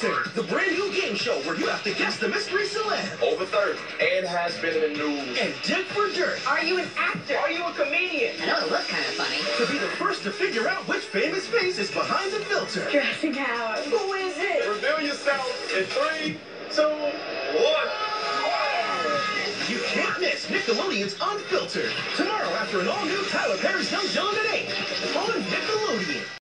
Unfiltered, the brand new game show where you have to guess the mystery celeb. Over 30. And has been in the news. And dig for dirt. Are you an actor? Are you a comedian? I know it looks kind of funny. To be the first to figure out which famous face is behind the filter. Dressing out. Who is it? Reveal yourself in 3, 2, 1. You can't miss Nickelodeon's Unfiltered. Tomorrow after an all-new Tyler Perry's Young Dylan at 8 on Nickelodeon.